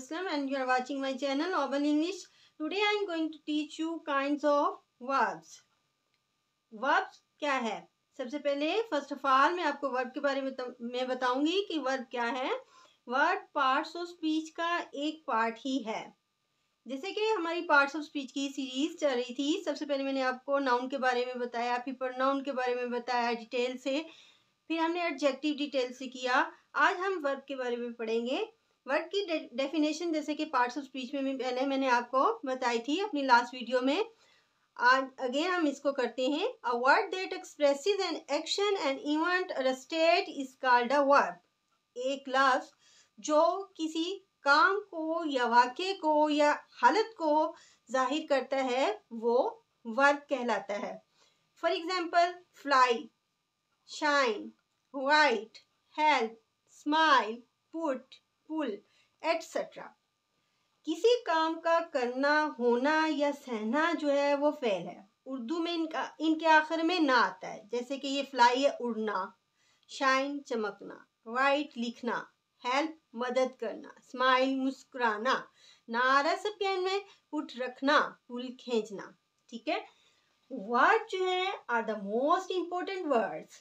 Aslam and you are watching my channel Auburn English. Today I am going to teach you kinds of verbs. Verbs क्या है? सबसे पहले first of all मैं आपको verb के बारे में बताऊंगी कि वर्ब क्या है. वर्ब पार्ट्स ऑफ स्पीच का एक पार्ट ही है. जैसे कि हमारी पार्ट्स ऑफ स्पीच की सीरीज चल रही थी. सबसे पहले मैंने आपको नाउन के बारे में बताया, फिर प्रोनाउन के बारे में बताया डिटेल से, फिर हमने एडजेक्टिव डिटेल से किया. आज हम वर्ब के बारे में पढ़ेंगे. वर्ब की डेफिनेशन जैसे कि पार्ट्स ऑफ स्पीच में पहले मैंने आपको बताई थी अपनी लास्ट वीडियो में. आज अगेन हम इसको करते हैं. A word that expresses an action an event और state is called a verb. एक लफ्ज जो किसी काम को या वाक्य को या हालत को जाहिर करता है वो वर्ब कहलाता है. For example fly, shine, write, help, smile, put, pull etcetera. किसी काम का करना, होना या सहना जो है वो फेल है. उर्दू में इनके आखिर में ना आता है. जैसे कि ये फ्लाई है उड़ना, शाइन चमकना, वाइट लिखना, हेल्प मदद करना, स्माइल मुस्कुराना, ना आ रहा सबके एंड में पुट रखना, पुल खींचना. ठीक है. वर्ड जो है are the most important words.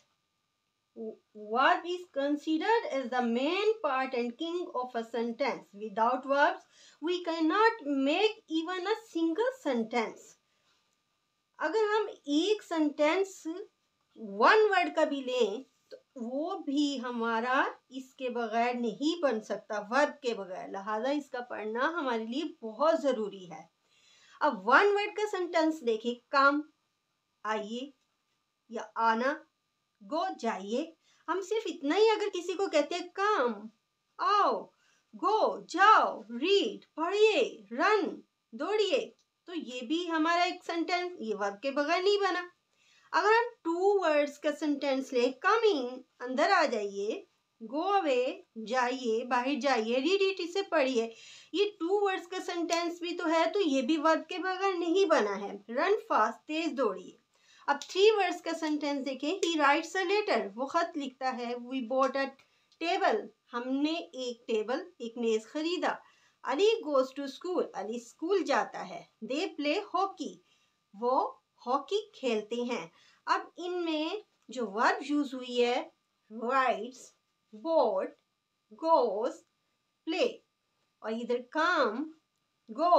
Verb is considered as the main part and king of a sentence. Without verbs, we cannot make even a single sentence. अगर हम एक सेंटेंस वन वर्ड का भी लें तो वो भी हमारा इसके बगैर नहीं बन सकता, वर्ब के बगैर. लिहाजा इसका पढ़ना हमारे लिए बहुत ज़रूरी है. अब वन वर्ड का सेंटेंस देखें. कम आइए या आना, गो जाइए. हम सिर्फ इतना ही अगर किसी को कहते हैं कम आओ, गो जाओ, रीड पढ़िए, रन दौड़िए, तो ये भी हमारा एक सेंटेंस, ये वर्ब के बगैर नहीं बना. अगर हम टू वर्ड्स का सेंटेंस ले, कमिंग अंदर आ जाइए, गो अवे जाइए बाहर जाइए, रीड इट इसे पढ़िए, ये टू वर्ड्स का सेंटेंस भी तो है, तो ये भी वर्ब के बगैर नहीं बना है. रन फास्ट तेज दौड़िए. अब थ्री वर्ड्स का सेंटेंस देखें. ही राइट्स अ लेटर, वो खत लिखता है. वी बॉट अ टेबल, हमने एक टेबल एक मेज खरीदा. Ali goes to school, Ali school जाता है. दे प्ले हॉकी, वो हॉकी खेलते हैं. अब इनमें जो वर्ब यूज हुई है राइट्स, बॉट, गोज, प्ले, और इधर come, go,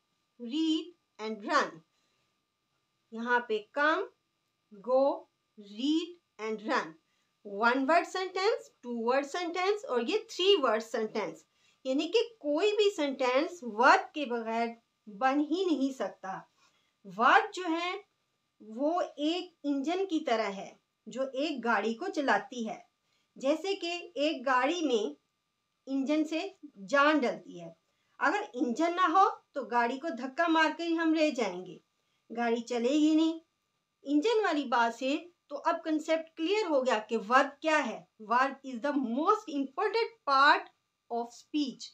read and run. यहाँ पे come, go, read and run. One word sentence, two word sentence और ये थ्री वर्ड सेंटेंस. यानी कि कोई भी सेंटेंस वर्ब के बगैर बन ही नहीं सकता. वर्ब जो है वो एक इंजन की तरह है जो एक गाड़ी को चलाती है. जैसे कि एक गाड़ी में इंजन से जान डलती है. अगर इंजन ना हो तो गाड़ी को धक्का मार कर ही हम ले जाएंगे, गाड़ी चलेगी नहीं. इंजन वाली बात से तो अब कंसेप्ट क्लियर हो गया कि वर्ब क्या है. Verb is the most important part of speech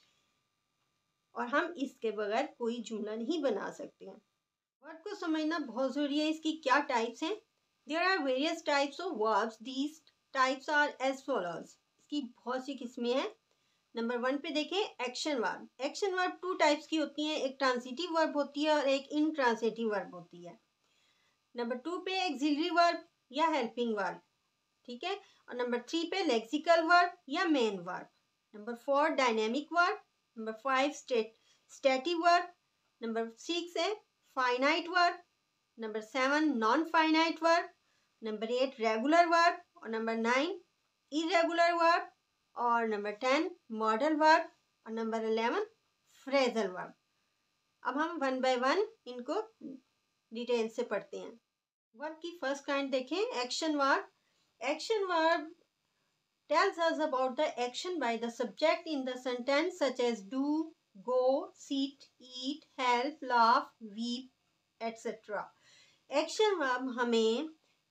और हम इसके बगैर कोई जुमला नहीं बना सकते हैं. वर्ब को समझना बहुत जरूरी है. इसकी क्या टाइप्स हैं? There are various types of verbs. These types are as follows. इसकी बहुत सी किस्में हैं. नंबर वन पे देखें action verb. Action verb two types की होती हैं. एक ट्रांसिटिव वर्ब होती है और एक इनट्रांसिटिव वर्ब होती है. नंबर टू पे एक्सिलरी वर्ब या हेल्पिंग वर्ब. ठीक है. और नंबर थ्री पे लेक्सिकल वर्ब या main verb. Number four dynamic verb. Number five static verb. Number six है finite verb. Number seven non finite verb. Number eight regular verb और number nine irregular verb और number 10 modal verb और number 11 phrasal verb. अब हम one by one इनको detail से पढ़ते हैं. वर्ब की फर्स्ट काइंड देखें action verb. Action verb tells us about the action by the subject in the sentence such as do, go, sit, eat, help, laugh, weep, etc. Action verb हमें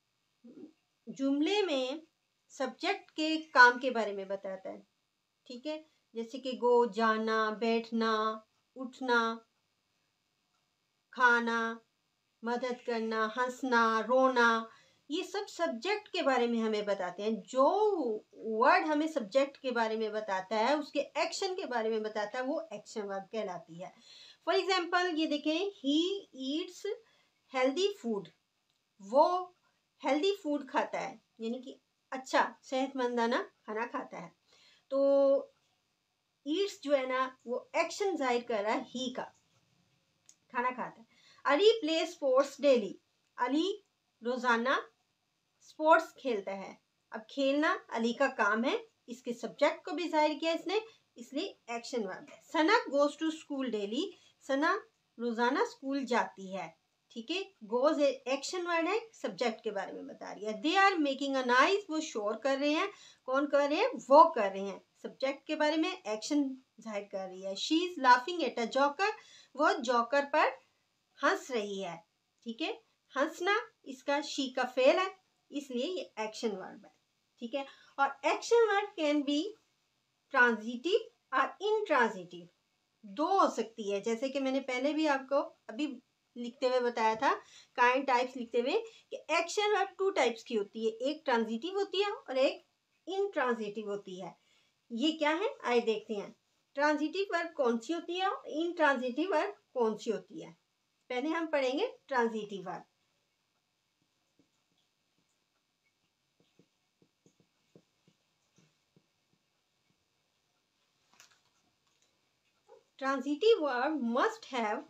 जुमले में subject के काम के बारे में बताता है. ठीक है. जैसे कि गो जाना, बैठना, उठना, खाना, मदद करना, हंसना, रोना, ये सब सब्जेक्ट के बारे में हमें बताते हैं। जो वर्ड हमें सब्जेक्ट के बारे में बताता है, उसके एक्शन के बारे में बताता है, वो एक्शन वर्ब कहलाती है। फॉर एग्जाम्पल ये देखें, ही ईट्स हेल्दी फूड, वो हेल्दी फूड खाता है, यानी कि अच्छा सेहतमंदाना खाना खाता है। तो ईट्स जो है ना, वो एक्शन जाहिर कर रहा है ही का, खाना खाता है। Ali play sports daily, Ali रोजाना स्पोर्ट्स खेलता है। अब खेलना अली का काम है, इसके सब्जेक्ट को भी जाहिर किया इसने, इसलिए एक्शन वर्ब है। Sana goes to school daily, Sana रोजाना स्कूल जाती है। ठीक है, गोज एक्शन वर्ड है, सब्जेक्ट के बारे में बता रही है। They are making a noise, वो शोर कर रहे हैं। कौन कर रहे हैं? वो कर रहे हैं, सब्जेक्ट के बारे में एक्शन जाहिर कर रही है। She is laughing at a joker, वो जोकर पर हंस रही है। ठीक है, हंसना इसका शी का फेल है, इसलिए ये एक्शन वर्ब है। ठीक है, और action verb can be transitive और इनट्रांजिटिव, दो हो सकती है। जैसे कि मैंने पहले भी आपको अभी लिखते हुए बताया था, काइंड टाइप्स लिखते हुए, कि एक्शन वर्ब टू टाइप्स की होती है, एक ट्रांजिटिव होती है और एक इनट्रांजिटिव होती है। ये क्या है, आइए देखते हैं। ट्रांजिटिव वर्ब कौन सी होती है और इनट्रांजिटिव वर्ब कौन सी होती है। पहले हम पढ़ेंगे transitive verb. Transitive verb must have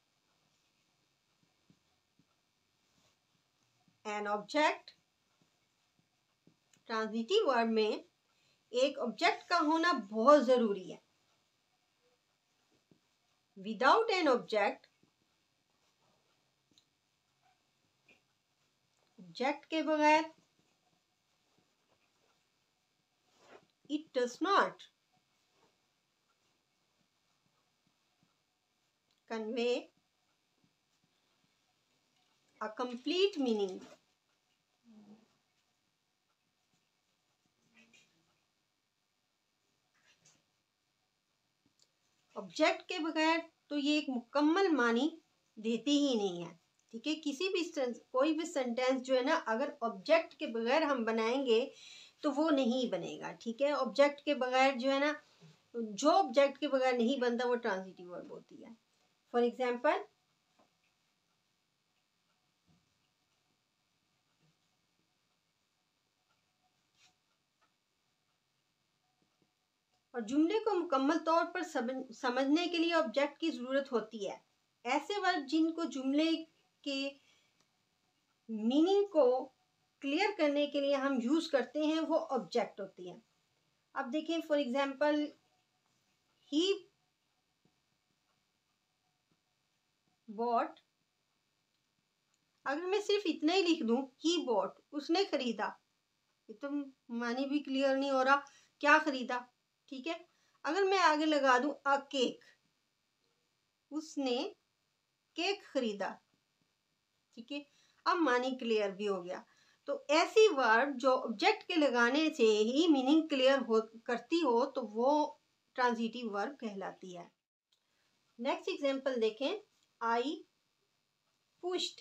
an object. Transitive verb में एक ऑब्जेक्ट का होना बहुत जरूरी है। विदाउट एन ऑब्जेक्ट, ऑब्जेक्ट के बगैर, it does not convey a complete meaning. Object के बगैर तो ये एक मुकम्मल मानी देती ही नहीं है। ठीक है, किसी भी कोई भी सेंटेंस जो है ना, अगर ऑब्जेक्ट के बगैर हम बनाएंगे तो वो नहीं बनेगा। ठीक है, ऑब्जेक्ट के बगैर जो है ना, जो ऑब्जेक्ट के बगैर नहीं बनता वो ट्रांजिटिव वर्ब होती है। फॉर एग्जाम्पल, और जुमले को मुकम्मल तौर पर समझने के लिए ऑब्जेक्ट की जरूरत होती है। ऐसे वर्ब जिनको जुमले के मीनिंग को क्लियर करने के लिए हम यूज करते हैं, वो ऑब्जेक्ट होती हैं। अब देखें, फॉर एग्जाम्पल, ही बॉट, अगर मैं सिर्फ इतना ही लिख दूं, ही बॉट, उसने खरीदा, ये तो मानी भी क्लियर नहीं हो रहा, क्या खरीदा। ठीक है, अगर मैं आगे लगा दूं अ केक, उसने केक खरीदा। ठीक है, अब मानी क्लियर भी हो गया। तो ऐसी वर्ब जो ऑब्जेक्ट के लगाने से ही मीनिंग क्लियर हो करती हो, तो वो ट्रांजिटिव वर्ब कहलाती है। नेक्स्ट एग्जांपल देखें, आई पुश्ड,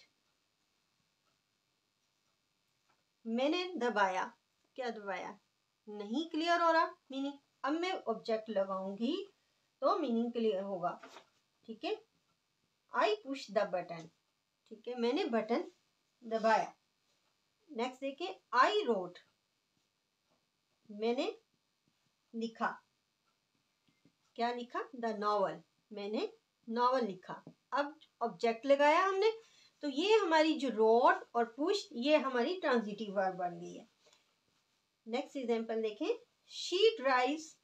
मैंने दबाया, क्या दबाया, नहीं क्लियर हो रहा मीनिंग। अब मैं ऑब्जेक्ट लगाऊंगी तो मीनिंग क्लियर होगा। ठीक है, आई पुश द बटन, ठीक है, मैंने बटन दबाया। नेक्स्ट देखिए, आई रोट, मैंने लिखा, क्या लिखा, द नॉवल, मैंने नॉवल लिखा। अब ऑब्जेक्ट लगाया हमने, तो ये हमारी जो रोट और पुश, ये हमारी ट्रांजिटिव वर्ब बन गई है। नेक्स्ट एग्जांपल देखें, शी ड्राइव्स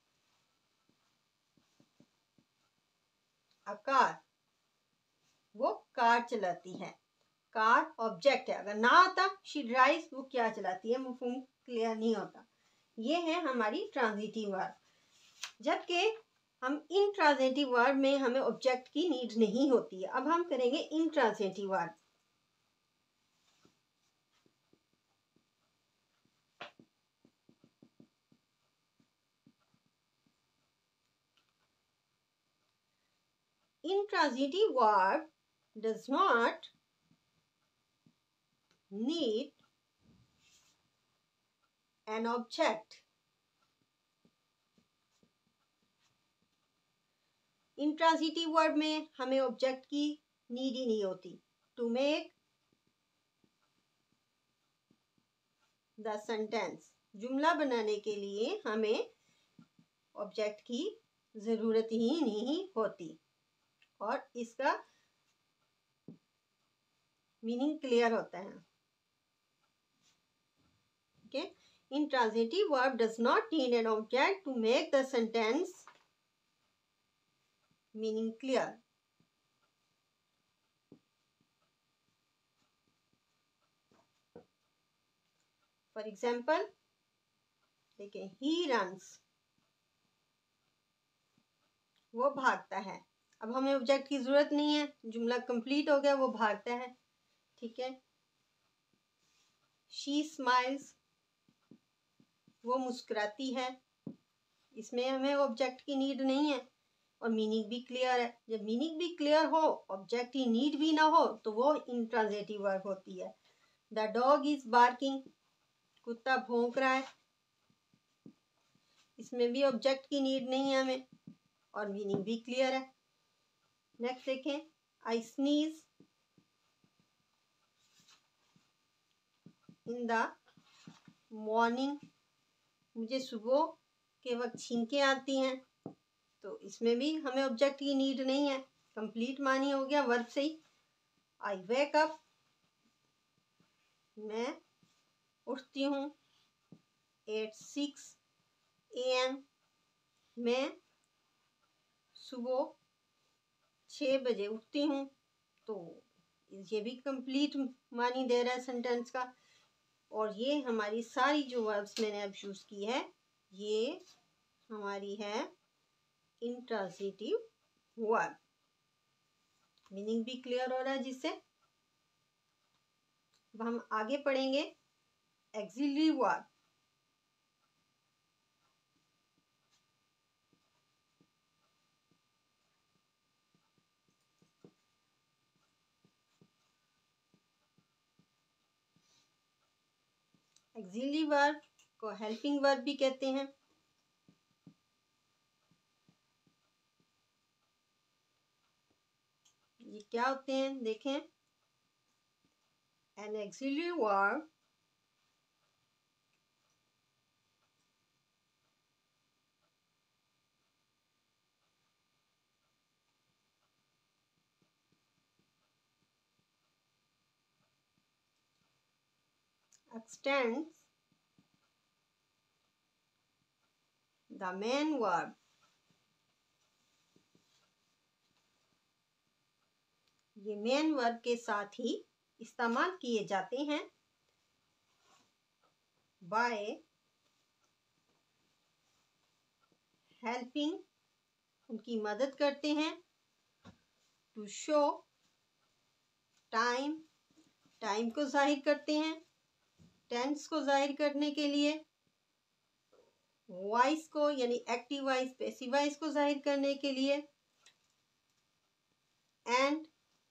अ कार, वो कार चलाती है। कार ऑब्जेक्ट है, अगर ना आता शी ड्राइव्स, वो क्या चलाती है, मफहूम क्लियर नहीं होता। ये है हमारी ट्रांजिटिव वर्ब। जबकि हम इनट्रांजिटिव वर्ब में हमें ऑब्जेक्ट की नीड नहीं होती है। अब हम करेंगे intransitive verb. Intransitive verb does not need an object. Intransitive verb में हमें ऑब्जेक्ट की नीड ही नहीं होती। टू मेक द सेंटेंस, जुमला बनाने के लिए हमें ऑब्जेक्ट की जरूरत ही नहीं होती और इसका मीनिंग क्लियर होता है। Okay, intransitive verb does not need an object to make the sentence meaning clear. For example, देखिए, he runs, वो भागता है। अब हमें ऑब्जेक्ट की जरूरत नहीं है, जुमला कंप्लीट हो गया, वो भागता है। ठीक है। she smiles, वो मुस्कुराती है। इसमें हमें ऑब्जेक्ट की नीड नहीं है और मीनिंग भी क्लियर है। जब मीनिंग भी क्लियर हो, ऑब्जेक्ट की नीड भी ना हो, तो वो इंट्रांजिटिव वर्ब होती है। द डॉग इज बार्किंग, कुत्ता भौंक रहा है। इसमें भी ऑब्जेक्ट की नीड नहीं है हमें और मीनिंग भी क्लियर है। नेक्स्ट देखें, I sneeze in the morning, मुझे सुबह के वक्त छींकें आती हैं। तो इसमें भी हमें ऑब्जेक्ट की नीड नहीं है, कंप्लीट मानी हो गया वर्ब से ही। आई वेक अप, मैं उठती हूँ। 6 AM, मैं सुबह 6 बजे उठती हूँ। तो ये भी कंप्लीट मानी दे रहा है सेंटेंस का। और ये हमारी सारी जो वर्ब्स मैंने अब यूज की है, ये हमारी है इंट्रांजिटिव वर्ब। मीनिंग भी क्लियर हो रहा है जिससे। अब हम आगे पढ़ेंगे एक्सिलरी वर्ब। एक्सिलरी वर्ब को हेल्पिंग वर्ब भी कहते हैं। ये क्या होते हैं देखें। An auxiliary verb extends the main verb। ये मेन वर्ब के साथ ही इस्तेमाल किए जाते हैं। बाय हेल्पिंग, उनकी मदद करते हैं। टू शो टाइम, टाइम को जाहिर करते हैं। टेंस को जाहिर करने के लिए। वॉइस को यानी एक्टिव वॉइस, पैसिव वॉइस को जाहिर करने के लिए। एंड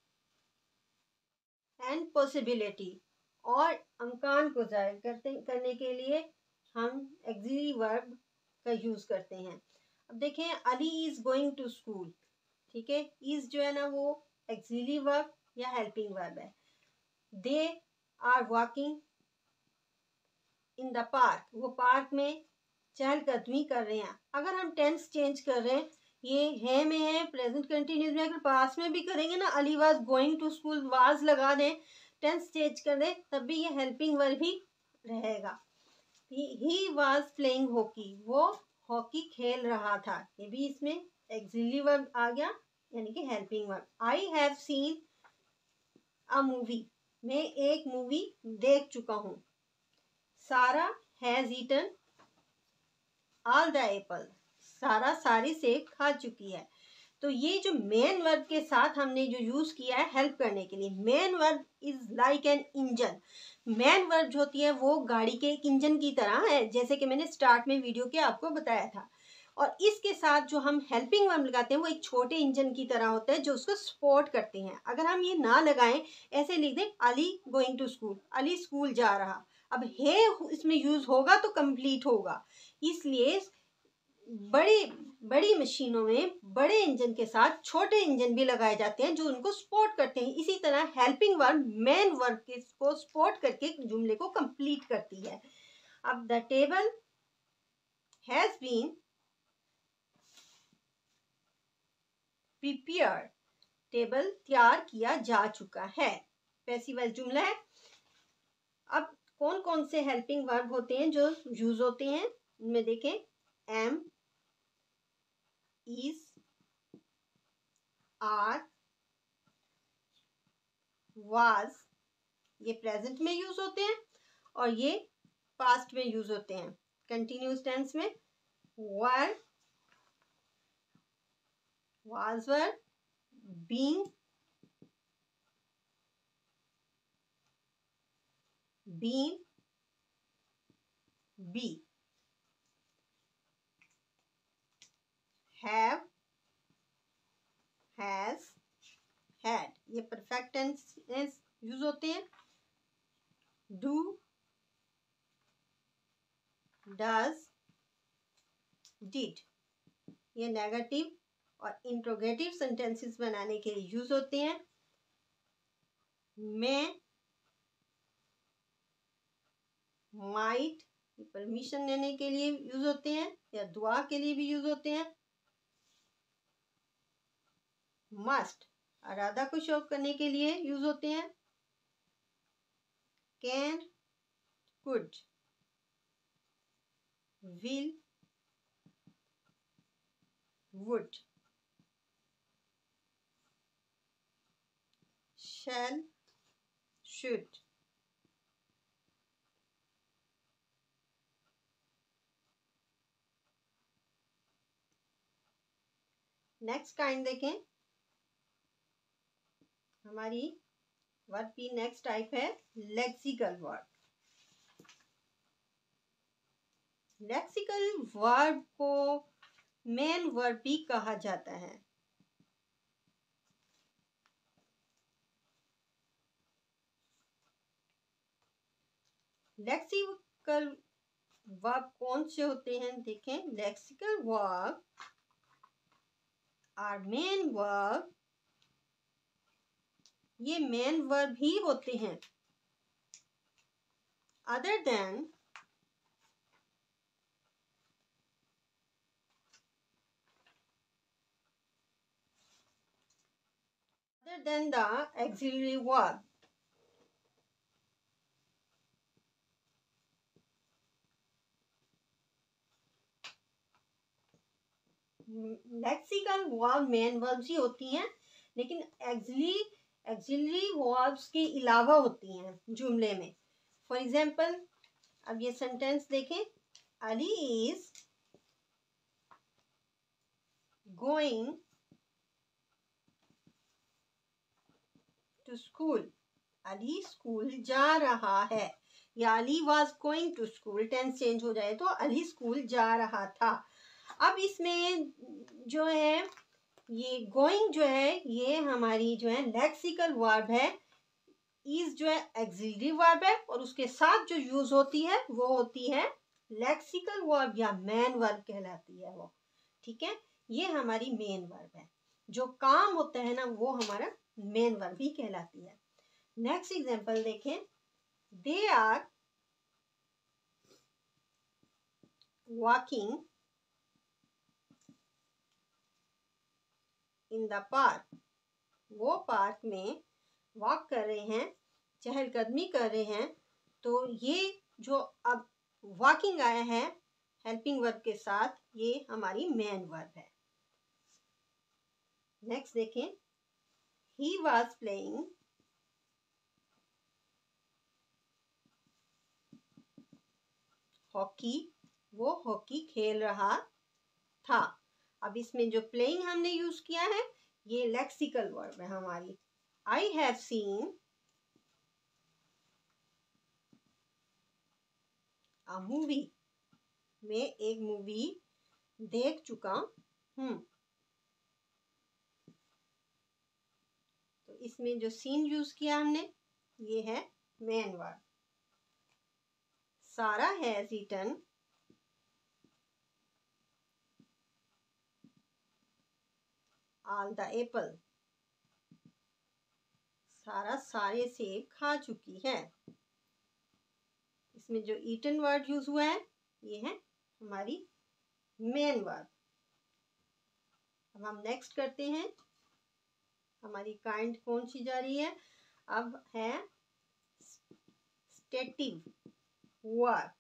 पॉसिबिलिटी, और अमकान को जाहिर करने के लिए हम एक्सिलरी वर्ब का यूज करते हैं। अब देखें, Ali is going to school. ठीक है, इज जो है ना वो एक्सिलरी वर्ब या हेल्पिंग वर्ब है। They are walking in the park, वो पार्क में चहलकदमी कर रहे हैं। अगर हम टेंस चेंज कर रहे हैं, ये है में है, प्रेजेंट कंटिन्यूस में, अगर पास में भी करेंगे ना, Ali was going to school, was लगा दें, टेंस चेंज कर दें, तब भी ये हेल्पिंग वर्ब ही रहेगा। ही वाज प्लेइंग हॉकी, वो हॉकी खेल रहा था, ये भी इसमें एक्सिलरी वर्ब आ गया यानी कि helping verb. I have seen a movie, मैं एक मूवी देख चुका हूँ। Sarah has eaten all the apple, Sarah सारे सेब खा चुकी है। तो ये जो मेन वर्ब के साथ हमने जो यूज किया है हेल्प करने के लिए, main verb is like an engine. Main verb जो होती है वो गाड़ी के एक इंजन की तरह है, जैसे कि मैंने स्टार्ट में वीडियो के आपको बताया था। और इसके साथ जो हम हेल्पिंग वर्ब लगाते हैं वो एक छोटे इंजन की तरह होता है जो उसको सपोर्ट करते हैं। अगर हम ये ना लगाएं, ऐसे लिख दें Ali going to school, Ali school जा रहा, अब है इसमें यूज होगा तो कंप्लीट होगा, इसलिए बड़ी बड़ी मशीनों में बड़े इंजन के साथ छोटे इंजन भी लगाए जाते हैं जो उनको सपोर्ट करते हैं। इसी तरह हेल्पिंग वर्ब मेन वर्ब को सपोर्ट करके जुमले को कंप्लीट करती है। अब the table has been prepared, table तैयार किया जा चुका है, पैसिव वॉइस जुमला है। अब कौन कौन से हेल्पिंग वर्ब होते हैं जो यूज होते हैं उनमें देखें, एम, इज, आर, वाज, ये प्रेजेंट में यूज होते हैं और ये पास्ट में यूज होते हैं। कंटिन्यूस टेंस में were, was were, being, been, be, have, has, had, ये परफेक्ट टेंस यूज होते हैं। डू, डज, डिड, ये नेगेटिव और इंट्रोगेटिव सेंटेंसेस बनाने के लिए यूज होते हैं। मैं, माइट, परमिशन लेने के लिए यूज होते हैं या दुआ के लिए भी यूज होते हैं। मस्ट, इरादा को शो करने के लिए यूज होते हैं। Can, could, will, would, shall, should. Next kind देखें, हमारी वर्ब की नेक्स्ट टाइप है लेक्सिकल वर्ब। लेक्सिकल वर्ब को मेन वर्ब भी कहा जाता है। लेक्सिकल वर्ब कौन से होते हैं देखें, lexical verb are main verb, ये मेन वर्ब ही होते हैं other than the auxiliary verb। Lexical verb main verbs ही होती हैं, लेकिन एक्सिलरी वर्ब्स के अलावा होती हैं जुमले में। फॉर एग्जाम्पल, अब ये सेंटेंस देखें, Ali is going to school, Ali school जा रहा है, या Ali was going to school, tense change हो जाए तो अली स्कूल जा रहा था। अब इसमें जो है ये गोइंग जो है ये हमारी जो है लेक्सिकल वर्ब है। इज जो है एक्सिलरी वर्ब है और उसके साथ जो यूज होती है वो होती है लेक्सिकल वर्ब या मेन वर्ब कहलाती है वो। ठीक है, ये हमारी मेन वर्ब है, जो काम होता है ना वो हमारा मेन वर्ब ही कहलाती है। नेक्स्ट एग्जांपल देखें, they are walking in the park, वो पार्क में वॉक कर रहे हैं, चहलकदमी कर रहे हैं। तो ये जो अब वॉकिंग आया है हेल्पिंग वर्ब के साथ, ये हमारी मेन वर्ब है। नेक्स्ट देखें, ही वॉज प्लेइंग हॉकी, वो हॉकी खेल रहा था। अब इसमें जो प्लेइंग हमने यूज किया है ये लेक्सिकल वर्ब है हमारी। I have seen a movie, मैं एक मूवी देख चुका हूँ। तो इसमें जो सीन यूज किया हमने ये है main verb. Sarah has eaten all the apple. सारा सारे सेब खा चुकी है। इसमें जो ईटन वर्ड यूज हुआ है ये है हमारी मेन वर्ड। अब हम नेक्स्ट करते हैं। हमारी काइंड कौन सी जा रही है? अब है स्टेटिव वर्ड,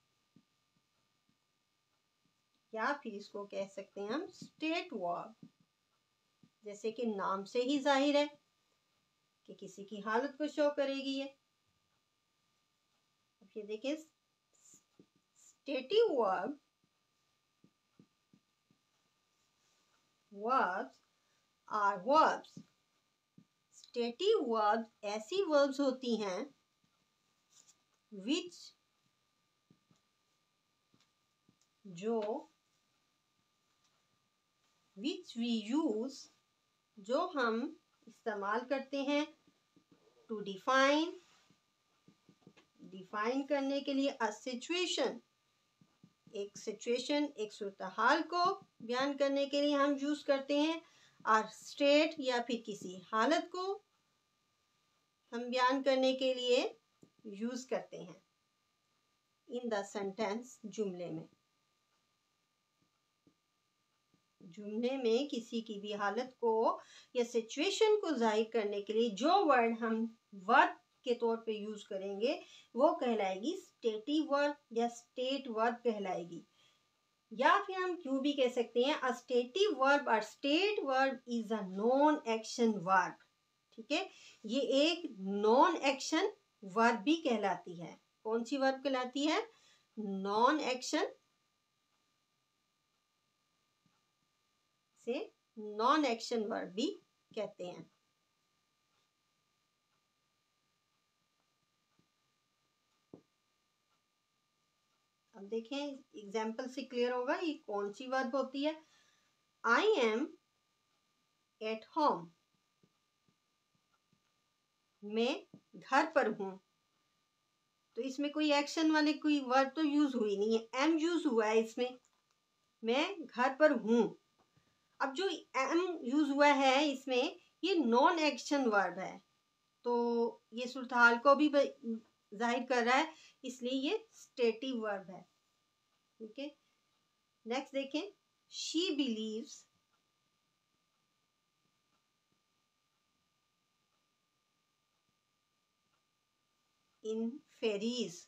या फिर इसको कह सकते हैं हम स्टेट वर्ड। जैसे कि नाम से ही जाहिर है कि किसी की हालत को शो करेगी ये। अब ये देखिए, stative verb verbs are verbs. Stative verbs ऐसी वर्ब्स होती हैं विच वी यूज, जो हम इस्तेमाल करते हैं टू डिफाइन करने के लिए अ सिचुएशन। एक सिचुएशन, एक सूरत हाल को बयान करने के लिए हम यूज करते हैं। और स्टेट या फिर किसी हालत को हम बयान करने के लिए यूज करते हैं इन द सेंटेंस, जुमले में। जुमले में किसी की भी हालत को या सिचुएशन को जाहिर करने के लिए जो वर्ड हम वर्ब के तौर पे यूज करेंगे वो कहलाएगी स्टेटिव वर्ब या स्टेट वर्ब कहलाएगी। या फिर हम क्यों भी कह सकते हैं अ स्टेटिव वर्ब और state verb is a non action verb. ठीक है, ये एक नॉन एक्शन वर्ब भी कहलाती है। कौन सी वर्ब कहलाती है? नॉन एक्शन से नॉन एक्शन वर्ब भी कहते हैं। अब देखें, एग्जाम्पल से क्लियर होगा ये कौन सी वर्ब होती है। आई एम एट होम, मैं घर पर हूं। तो इसमें कोई एक्शन वाले कोई वर्ब तो यूज हुई नहीं है, एम यूज हुआ है इसमें, मैं घर पर हूं। अब जो एम यूज हुआ है इसमें ये नॉन एक्शन वर्ब है, तो ये सूरत हाल को भी जाहिर कर रहा है, इसलिए ये स्टेटिव वर्ब है। ठीक है, नेक्स्ट देखें, शी बिलीव्स इन फेरीज,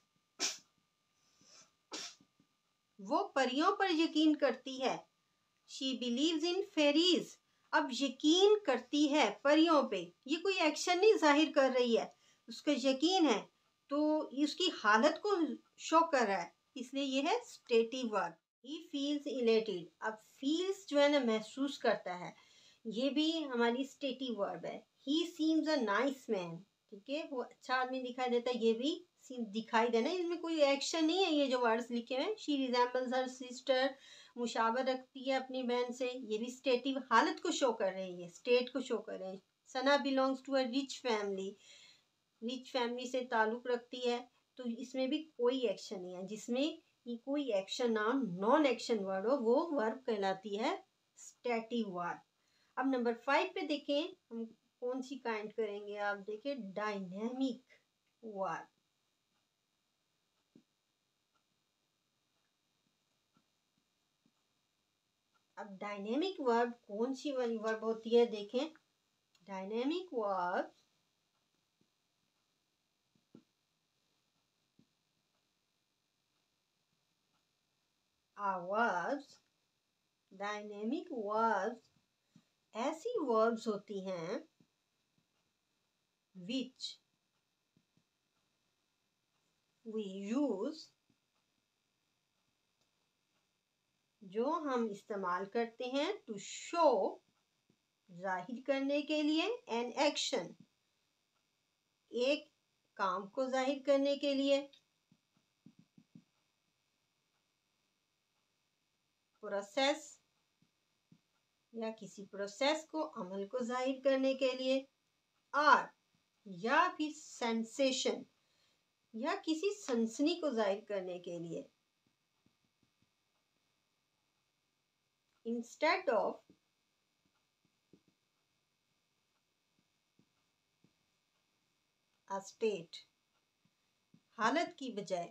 वो परियों पर यकीन करती है। शी बिलीव्स इन फेरीज, अब यकीन करती है परियों पे, ये कोई एक्शन नहीं जाहिर कर रही है, उसका यकीन है, तो उसकी हालत को शो कर रहा है, इसलिए ये है stative verb. He feels elated, अब फील्स जो है ना महसूस करता है, ये भी हमारी स्टेटिव वर्ब है। He seems a nice man, ठीक है, वो अच्छा आदमी दिखाई देता है, ये भी दिखाई देना, इसमें कोई एक्शन नहीं है। ये जो वर्ड्स लिखे हुए हैं, शी रिजेंबल्स हर सिस्टर, मुशावर रखती है अपनी बहन से, ये भी स्टेटिव हालत को शो कर रही है, स्टेट को शो कर रहे हैं। Sana belongs to a rich family, rich family से ताल्लुक रखती है, तो इसमें भी कोई एक्शन नहीं है। जिसमें ये कोई एक्शन नाम नॉन एक्शन वर्ड हो वो वर्ब कहलाती है स्टेटिव वर्ब। अब नंबर 5 पे देखें हम कौन सी काइंड करेंगे। आप देखें डायनेमिक वर्ब। अब डायनेमिक वर्ब कौन सी वाली वर्ब होती है? देखें, dynamic verb verbs, dynamic verbs ऐसी वर्ब्स होती हैं which we use, जो हम इस्तेमाल करते हैं टू शो, जाहिर करने के लिए, एन एक्शन, एक काम को जाहिर करने के लिए, प्रोसेस या किसी प्रोसेस को, अमल को जाहिर करने के लिए, और या फिर सेंसेशन, या किसी सनसनी को जाहिर करने के लिए। इंस्टेड ऑफ अ स्टेट, हालत की बजाय।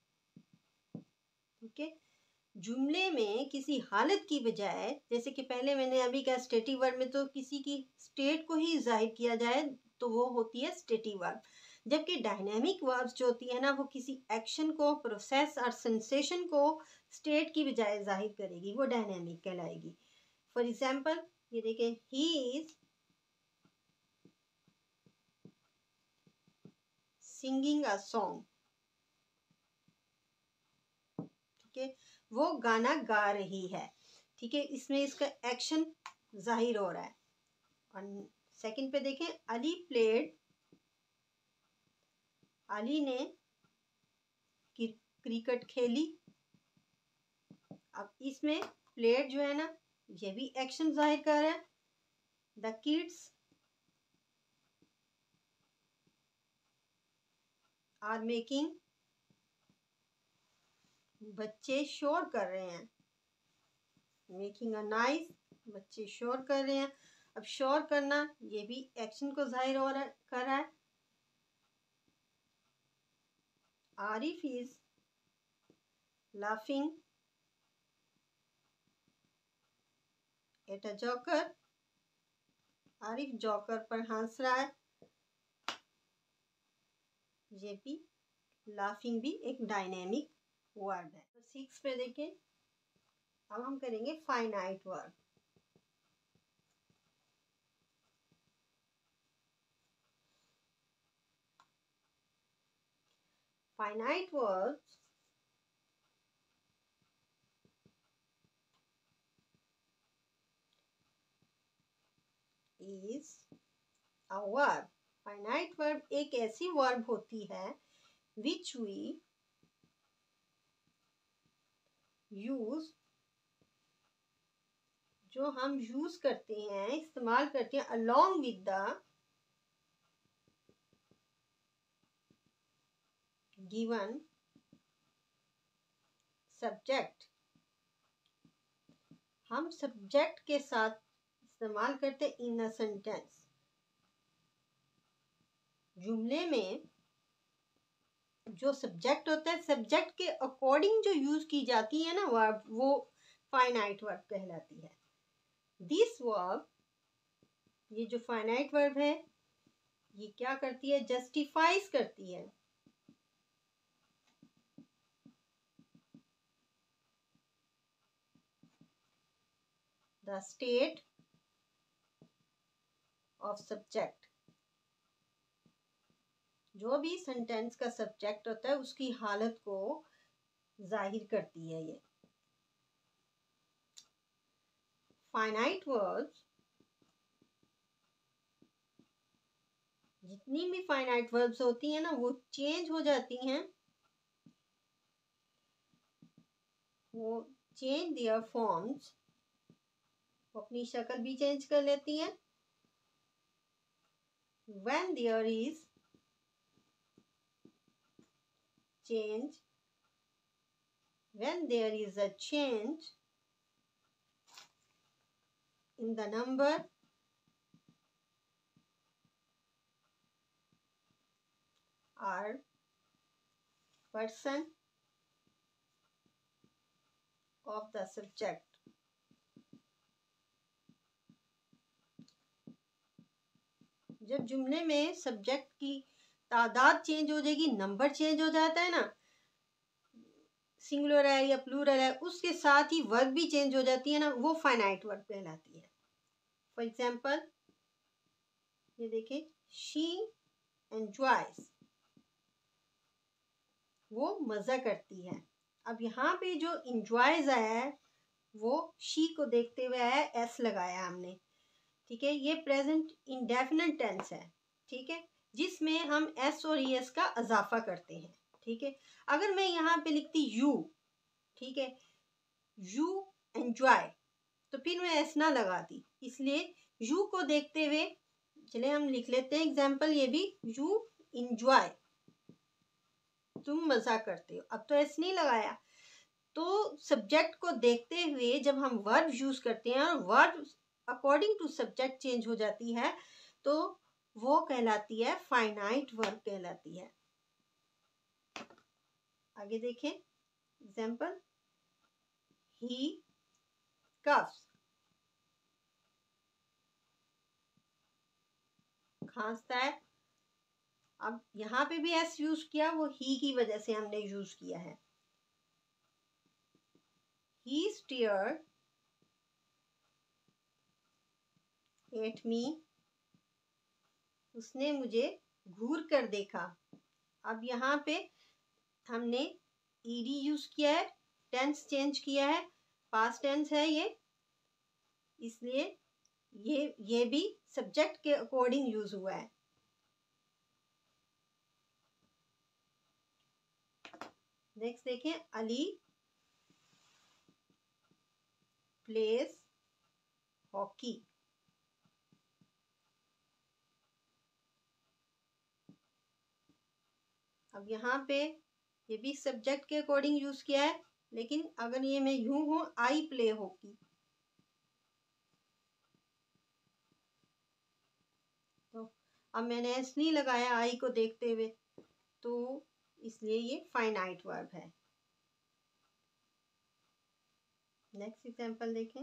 ठीक है, जुमले में किसी हालत की बजाय, जैसे कि पहले मैंने अभी कहा स्टेटिव वर्ब में तो किसी की स्टेट को ही जाहिर किया जाए तो वो होती है स्टेटिव वर्ब। जबकि डायनेमिक वर्ब्स जो होती है ना, वो किसी एक्शन को, प्रोसेस और सेंसेशन को स्टेट की बजाय जाहिर करेगी, वो डायनेमिक कहलाएगी। फॉर एग्जाम्पल ये देखें, he is singing a song. ठीक है, वो गाना गा रही है। ठीक है, इसमें इसका एक्शन जाहिर हो रहा है। और सेकंड पे देखें, अली प्लेड, अली ने क्रिकेट खेली। अब इसमें प्लेड जो है ना, ये भी एक्शन जाहिर कर रहा है। द किड्स आर मेकिंग, बच्चे शोर कर रहे हैं। मेकिंग अ नॉइज, बच्चे शोर कर रहे हैं। अब शोर करना ये भी एक्शन को जाहिर हो रहा कर रहा है। Arif is laughing at a joker, Arif joker पर हंस रहा है। ये भी लाफिंग भी एक डायनेमिक वर्ड है। तो 6 पे देखें, अब हम करेंगे finite word. Finite words is a verb. Finite verb एक ऐसी वर्ब होती है विच वी यूज, जो हम यूज करते हैं, इस्तेमाल करते हैं along with the given subject. हम सब्जेक्ट के साथ इस्तेमाल करते हैं इन अ सेंटेंस। जुमले में जो सब्जेक्ट होता है, सब्जेक्ट के अकॉर्डिंग जो यूज की जाती है ना वर्ब, वो फाइनाइट वर्ब कहलाती है। दिस वर्ब, ये जो फाइनाइट वर्ब है, ये क्या करती है, जस्टिफाइज करती है। द स्टेट ऑफ सब्जेक्ट, जो भी सेंटेंस का सब्जेक्ट होता है उसकी हालत को जाहिर करती है ये। फाइनाइट वर्ब्स, जितनी भी फाइनाइट वर्ब्स होती हैं ना, वो चेंज हो जाती हैं, वो चेंज देयर फॉर्म्स, वो अपनी शक्ल भी चेंज कर लेती हैं। When there is change, when there is a change in the number or person of the subject। जब जुमले में सब्जेक्ट की तादाद चेंज हो जाएगी, नंबर चेंज हो जाता है ना, सिंगुलर है या प्लूरल है, उसके साथ ही वर्ब भी चेंज हो जाती है ना, वो फाइनाइट वर्ब कहलाती है। फॉर एग्जाम्पल ये देखिए, शी एंजॉयज, वो मजा करती है। अब यहाँ पे जो इंजॉयज आया है वो शी को देखते हुए आया, एस लगाया हमने। ठीक है, ये प्रेजेंट इंडेफिनिट टेंस है। ठीक है, जिसमें हम एस और ई एस का इजाफा करते हैं। ठीक है, अगर मैं यहाँ पे लिखती यू, ठीक है, यू एंजॉय, तो फिर मैं एस ना लगाती, इसलिए यू को देखते हुए चले हम लिख लेते हैं एग्जाम्पल ये भी, यू इंजॉय। तुम मज़ा करते हो। अब तो एस नहीं लगाया। तो सब्जेक्ट को देखते हुए जब हम वर्ब यूज़ करते हैं और verb according to subject change हो जाती है तो वो कहलाती है फाइनाइट वर्ब कहलाती है। आगे देखें एग्जाम्पल, ही कफ्स, खांसता है। अब यहाँ पे भी एस यूज किया, वो ही की वजह से हमने यूज किया है। ही स्टेयर्ड एट मी, उसने मुझे घूर कर देखा। अब यहाँ पे हमने ईडी यूज किया है, टेंस चेंज किया है, पास्ट टेंस है ये, इसलिए ये भी सब्जेक्ट के अकॉर्डिंग यूज हुआ है। नेक्स्ट देखें, अली प्लेस हॉकी। अब यहाँ पे ये भी सब्जेक्ट के अकॉर्डिंग यूज किया है, लेकिन अगर ये मैं यूं हूं, आई प्ले हॉकी, तो अब मैंने एस नहीं लगाया आई को देखते हुए, तो इसलिए ये फाइनाइट वर्ब है। नेक्स्ट एग्जांपल देखें,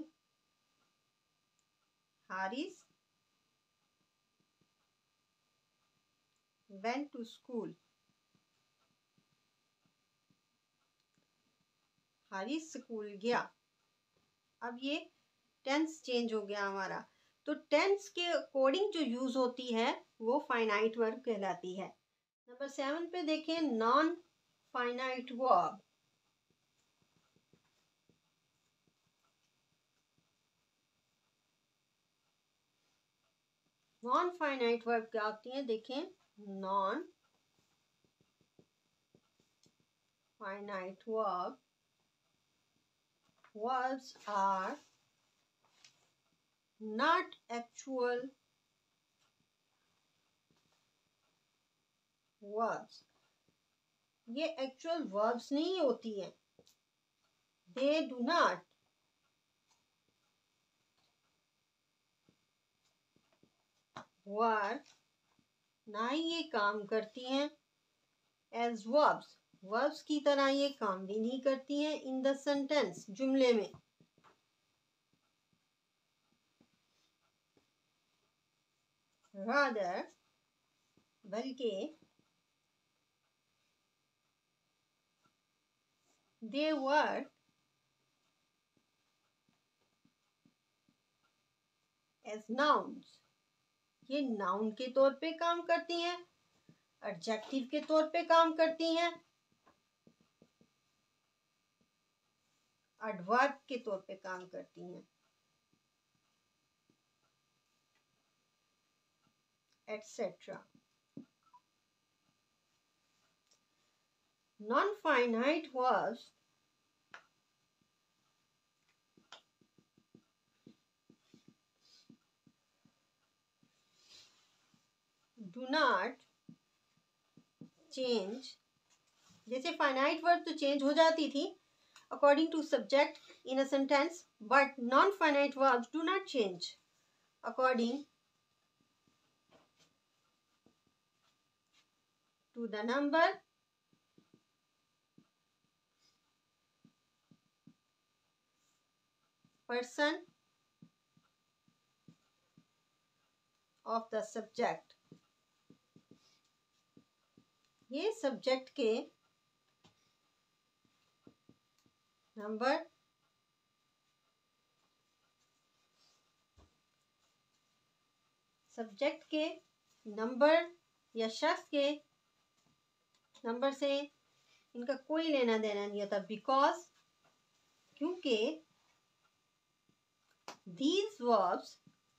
Haris went to school, Haris school गया। अब ये टेंस चेंज हो गया हमारा, तो टेंस के अकॉर्डिंग जो यूज होती है वो फाइनाइट वर्ब कहलाती है। नंबर 7 पे देखें, non finite verb. Non finite verb क्या होती है, देखें, non finite verb verbs are not actual verbs। ये एक्चुअल वर्ब्स नहीं होती हैं। दे डू नॉट वर्क, ना ही ये काम करती हैं एज वर्ब्स, वर्ब्स की तरह ये काम भी नहीं करती हैं इन द सेंटेंस, जुमले में। रादर, बल्कि, दे वर्क एज नाउन्स, ये नाउन के तौर पे काम करती हैं, एडजेक्टिव के तौर पे काम करती हैं, एडवर्ब के तौर पे काम करती हैं, etcetera. Non-finite verbs do not change। जैसे फाइनाइट वर्ब तो चेंज हो जाती थी according to subject in a sentence, but non finite verbs do not change according to the number, person of the subject. ये सब्जेक्ट के number, subject के number या शख्स के नंबर से इनका कोई लेना देना नहीं होता, बिकॉज, क्योंकि these verbs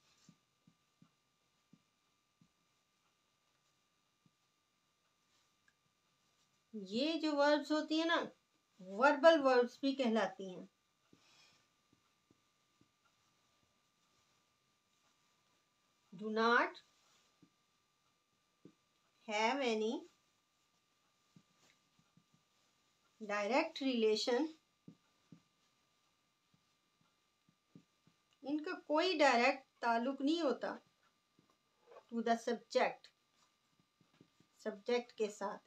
ये जो वर्ब्स होती है ना, वर्बल वर्ब्स भी कहलाती हैं। Do not have any direct relation, इनका कोई डायरेक्ट ताल्लुक नहीं होता टू द सब्जेक्ट, सब्जेक्ट के साथ।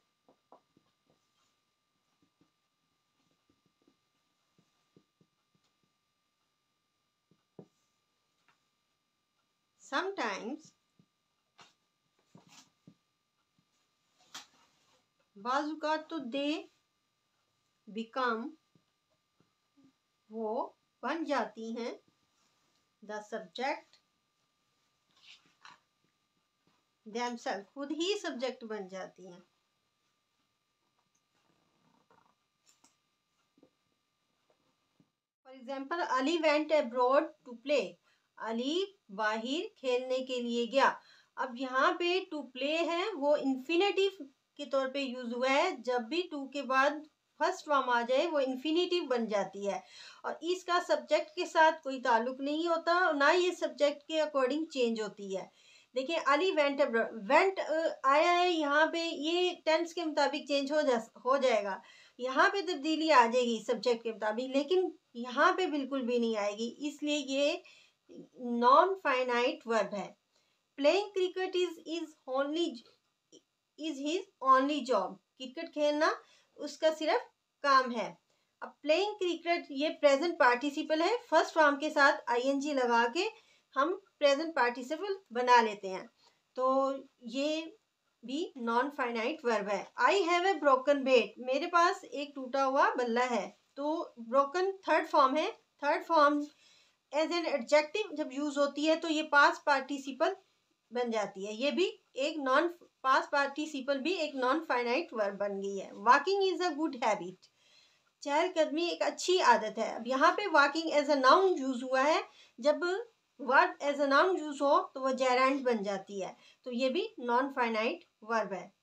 समटाइम्स बाज़ तो दे बिकम, वो बन जाती हैं, द सब्जेक्ट themselves, खुद ही सब्जेक्ट बन जाती हैं। For example, Ali went abroad to play, Ali बाहर खेलने के लिए गया। अब यहाँ पे टू प्ले है वो इन्फिनेटिव के तौर पे यूज हुआ है। जब भी टू के बाद फर्स्ट फॉर्म आ जाए वो इन्फिनेटिव बन जाती है और इसका सब्जेक्ट के साथ कोई ताल्लुक नहीं होता, ना ये सब्जेक्ट के अकॉर्डिंग चेंज होती है। देखिए, अली वेंट अब्रॉड, वेंट आया है यहाँ पे, ये टेंस के मुताबिक चेंज हो जाएगा, यहाँ पे तब्दीली आ जाएगी सब्जेक्ट के मुताबिक, लेकिन यहाँ पे बिल्कुल भी नहीं आएगी, इसलिए ये नॉन फाइनाइट वर्ब है। Playing cricket is his only job, cricket खेलना उसका सिर्फ काम है। अब प्लेइंग क्रिकेट ये प्रेजेंट पार्टिसिपल है, फर्स्ट फॉर्म के साथ आईएनजी लगा के हम प्रेजेंट पार्टिसिपल बना लेते हैं, तो ये भी नॉन फाइनाइट वर्ब है। आई हैव ए ब्रोकन बेट, मेरे पास एक टूटा हुआ बल्ला है, तो ब्रोकन थर्ड फॉर्म है। Third form as an adjective जब यूज होती है तो ये पास्ट पार्टिसिपल बन जाती है, ये भी एक नॉन पास्ट पार्टिसिपल भी एक नॉन फाइनाइट वर्ब बन गई है। Walking is a good habit, चहलकदमी एक अच्छी आदत है। अब यहाँ पे walking as a noun use हुआ है, जब verb as a noun use हो तो वह जेरेंट बन जाती है, तो ये भी नॉन फाइनाइट वर्ब है।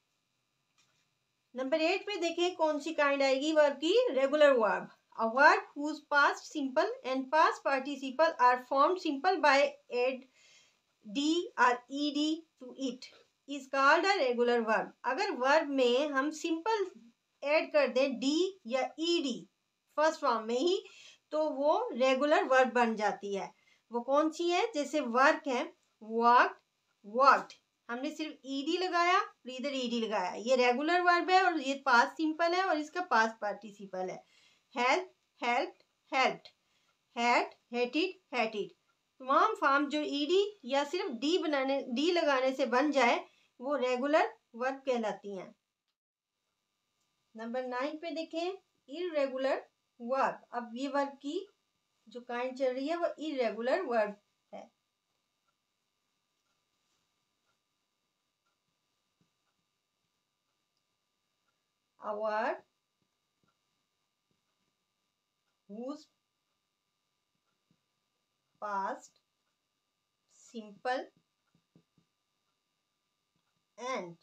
नंबर 8 पे देखें कौन सी काइंड आएगी वर्ब की, regular verb. A word whose past simple and past participle are formed simple by add d or ed to it is called a regular verb। अगर verb में हम सिंपल ऐड कर दें d या ed first form में ही, तो वो regular verb बन जाती है। वो कौन सी है, जैसे वर्क है वॉक्ड, वॉक्ड, हमने सिर्फ ed लगाया, इधर ed लगाया, ये रेगुलर वर्ब है और ये पास्ट सिंपल है और इसका पास्ट पार्टिसिपल है। Help, helped, helped, hate, hated, hated, तमाम फॉर्म जो ईडी या सिर्फ डी लगाने से बन जाए वो रेगुलर वर्ब कहलाती हैं। नंबर 9 पे देखें इररेगुलर वर्ब। अब ये वर्ब की जो काइंड चल रही है वो इररेगुलर वर्ब है। A verb whose past simple and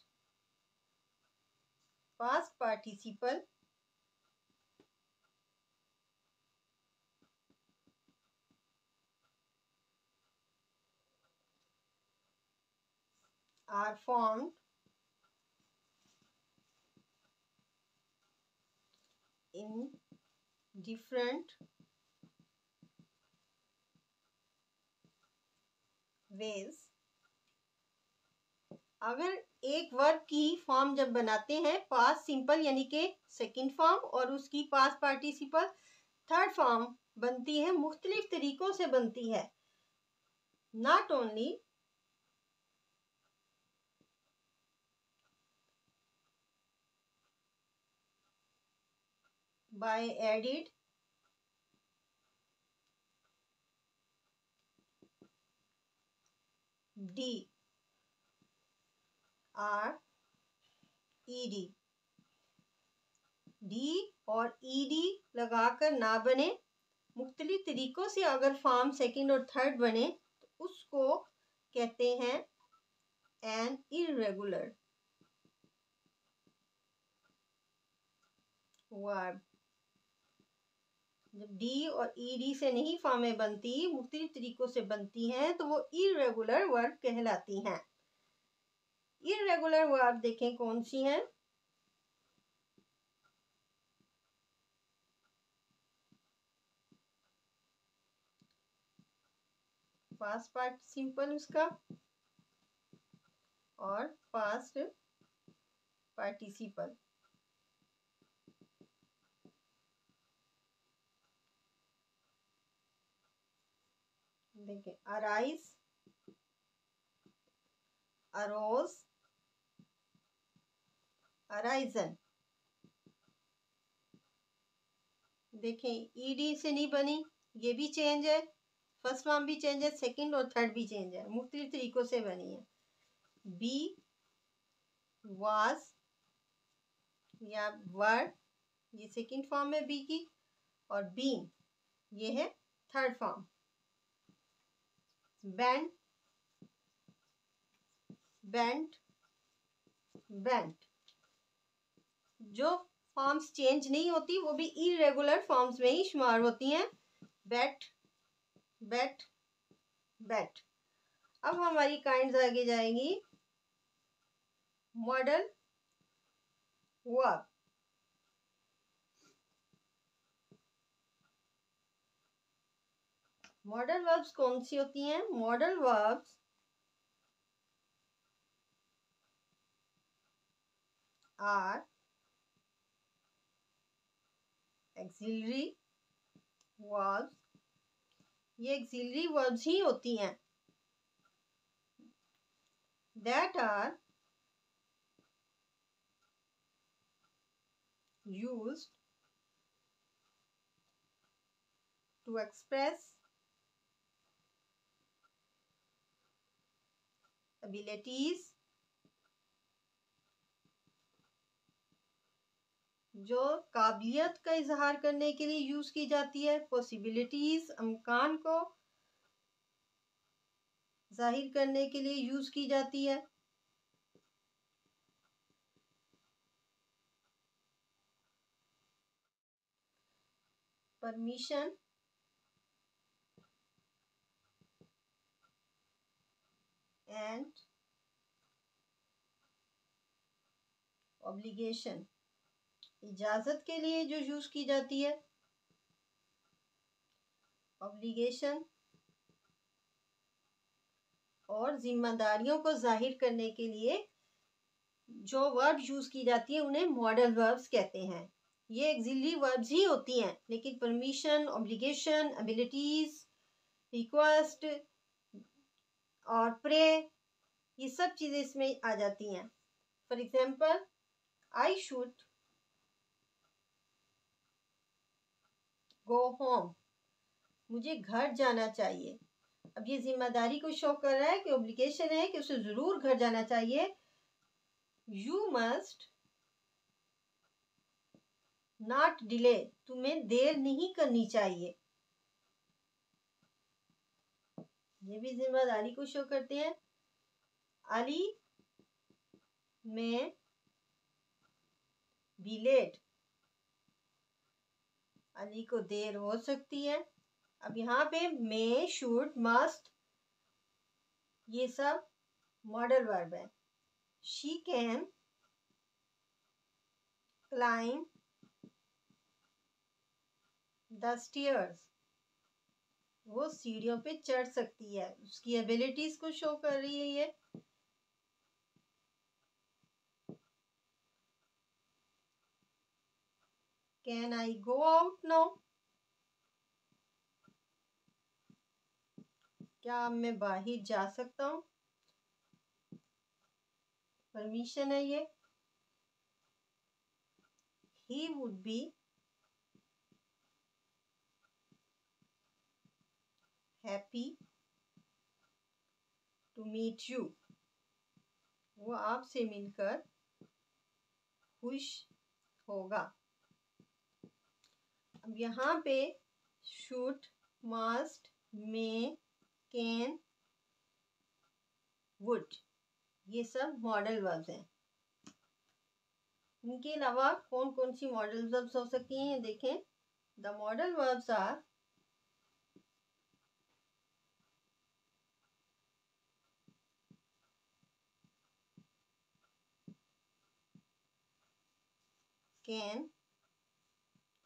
past participle are formed in different ways। अगर एक वर्ब की फॉर्म जब बनाते हैं पास्ट सिंपल यानी कि सेकंड फॉर्म और उसकी पास्ट पार्टिसिपल थर्ड फॉर्म बनती है, मुख्तलिफ तरीकों से बनती है, not only by added D or E D, D और ईडी लगाकर ना बने, मुख्तलिफ तरीकों से अगर फॉर्म सेकंड और थर्ड बने तो उसको कहते हैं एन इररेगुलर वर्ब। जब डी और ईडी से नहीं फॉर्में बनती, मुख्तलिफ तरीकों से बनती हैं, तो वो इररेगुलर वर्ब कहलाती हैं। इररेगुलर वर्ब देखें कौन सी हैं, पास्ट पार्टिसिपल उसका और पास्ट पार्टिसिपल। देखिए अराइज, अरोज, अराइजन। देखें ईडी से नहीं बनी, ये भी चेंज है, फर्स्ट फॉर्म भी चेंज है, सेकंड और थर्ड भी चेंज है, मुख्तलिफ तरीकों से बनी है। बी, वाज या वर, ये सेकंड फॉर्म है बी की, और बीन ये है third form. Bend, bent, bent. जो फॉर्म्स चेंज नहीं होती वो भी इरेगुलर फॉर्म्स में ही शुमार होती हैं। बेट, बेट, बेट। अब हमारी काइंड्स आगे जाएंगी। मॉडल वर्ब, मॉडल वर्ब्स कौन सी होती हैं? Modal verbs are auxiliary verbs, ये एक्सिलरी वर्ब्स ही होती हैं that are used to express abilities, जो काबिलियत का इजहार करने के लिए यूज की जाती है। पॉसिबिलिटीज, अमकान को जाहिर करने के लिए यूज की जाती है। परमिशन, एंड ऑब्लिगेशन, इजाजत के लिए जो यूज की जाती है। ऑब्लिगेशन और जिम्मेदारियों को जाहिर करने के लिए जो वर्ब यूज की जाती है उन्हें मॉडल वर्ब्स कहते हैं। ये एक्सिलरी वर्ब्स ही होती हैं, लेकिन परमिशन, ऑब्लिगेशन, एबिलिटीज, रिक्वेस्ट और प्रे, ये सब चीजें इसमें आ जाती हैं। For example, I should go home, मुझे घर जाना चाहिए। अब ये जिम्मेदारी को शो कर रहा है कि ऑब्लिगेशन है कि उसे जरूर घर जाना चाहिए। यू मस्ट नॉट डिले, तुम्हें देर नहीं करनी चाहिए। ये भी जिम्मेदारी को शो करते हैं। अली में बी लेट, अली को देर हो सकती है। अब यहाँ पे मे, शुड, मस्ट, ये सब मॉडल वर्ब है। She can climb the stairs, वो सीढ़ियों पे चढ़ सकती है, उसकी एबिलिटीज को शो कर रही है ये। Can I go out now, क्या अब मैं बाहर जा सकता हूँ? परमिशन है ये। He would be happy to meet you, वो आपसे मिलकर खुश होगा। अब यहाँ पे should, must, may, can, would, ये सब मॉडल वर्ब्स हैं। इनके अलावा कौन कौन सी मॉडल वर्ब्स हो सकती हैं देखें। The modal verbs are can,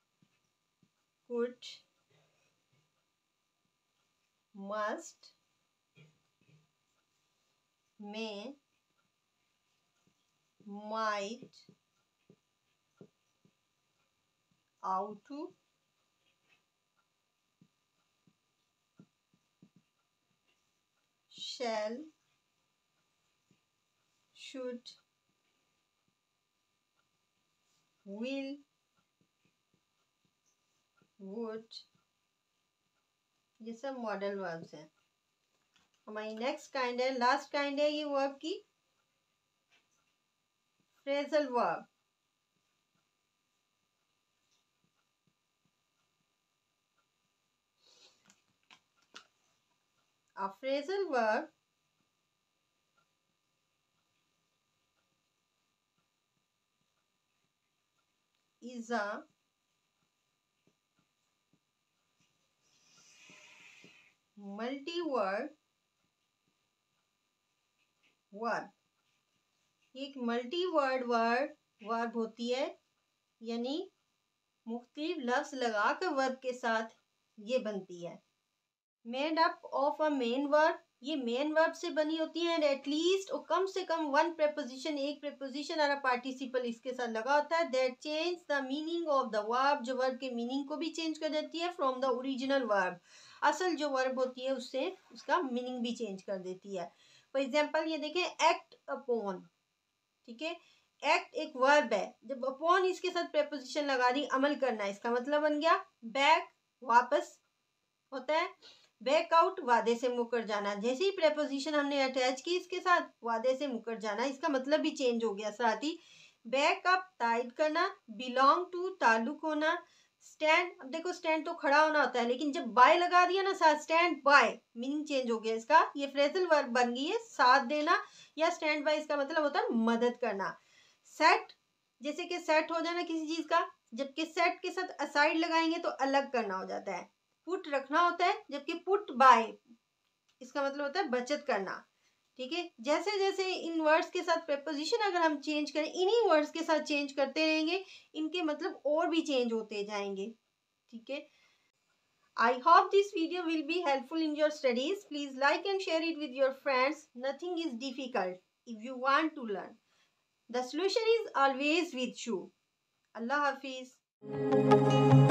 could, must, may, might, ought to, shall, should, will, would, ये सब मॉडल वर्ब्स हैं। हमारी नेक्स्ट काइंड है, लास्ट काइंड है ये वर्ब की, phrasal verb. A phrasal verb is a multi-word verb। एक multi word verb होती है, यानी मुख्तलिफ लफ्ज लगाकर वर्ब के साथ ये बनती है। Made up of a main verb, ये मेन वर्ब से बनी होती है। एंड एटलीस्ट और कम से कम वन प्रेपोजिशन, एक प्रेपोजिशन और पार्टिसिपल इसके साथ लगा होता है। That change the meaning of the verb, जो वर्ब के मीनिंग को भी चेंज कर देती है फ्रॉम द ओरिजिनल वर्ब। असल जो वर्ब होती है उससे उसका मीनिंग भी चेंज कर देती है। फॉर एग्जाम्पल ये देखें, एक्ट अपॉन, ठीक है, एक्ट एक वर्ब है, जब अपॉन इसके साथ प्रेपोजिशन लगा दी, अमल करना, इसका मतलब बन गया बैक, वापस होता है। बैक आउट, वादे से मुकर जाना। जैसे ही प्रेपोजिशन हमने अटैच की इसके साथ, वादे से मुकर जाना, इसका मतलब भी चेंज हो गया। साथ ही बैक अप, तायद करना। बिलोंग टू, ताल्लुक होना। स्टैंड, अब देखो स्टैंड तो खड़ा होना होता है, लेकिन जब बाय लगा दिया ना साथ, स्टैंड बाय, मीनिंग चेंज हो गया इसका। ये फ्रेजल वर्ब बन गई है साथ देना, या स्टैंड बाय इसका मतलब होता है मदद करना। सेट, जैसे कि सेट हो जाना किसी चीज का, जबकि सेट के साथ असाइड लगाएंगे तो अलग करना हो जाता है। पुट, रखना होता है, जबकि पुट बाय इसका मतलब होता है बचत करना। ठीक है, जैसे जैसे इन वर्ड्स के साथ प्रेपोजिशन अगर हम चेंज करें, इन्हीं वर्ड्स के साथ चेंज करते रहेंगे, इनके मतलब और भी चेंज होते जाएंगे। ठीक है, I hope this video will be helpful in your studies. Please like and share it with your friends. Nothing is difficult if you want to learn. The solution is always with you. Allah Hafiz.